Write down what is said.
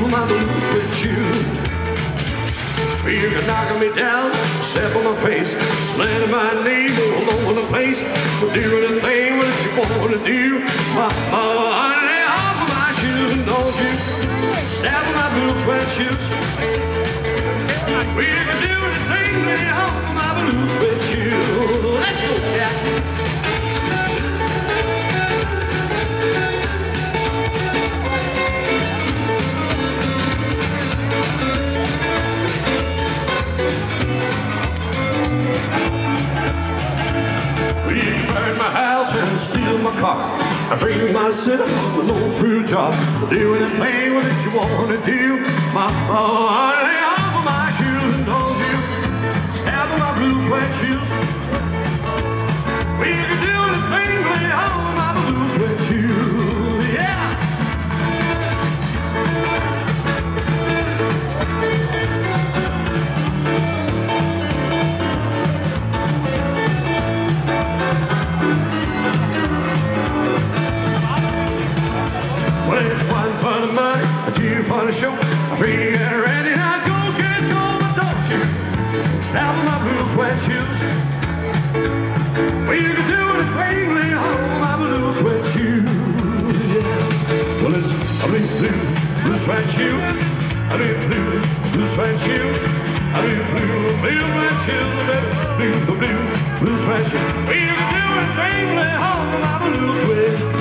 my blue suede shoes. You can knock me down, step on my face, slam my knee, all over the place. We'll do anything what you want to do. Lay off of my shoes and don't you step on my blue suede shoes. We can do anything, lay off of my blue suede shoes. Let's go, yeah. And steal my car, I bring myself a low-crew job. Do anything what you want to do. Lay off of my shoes and don't you step on my blue suede shoes. We can do anything, lay off of my blue suede shoes. Yeah. For the money, two for the show. Three get ready, now go get going, but don't you step on my blue suede shoes. Well, you can do anything, lay on my blue suede shoes. Yeah. Well, it's a blue suede shoe. A blue suede shoe. A blue suede shoe. Blue suede shoe. Well, you can do anything, lay on my blue suede.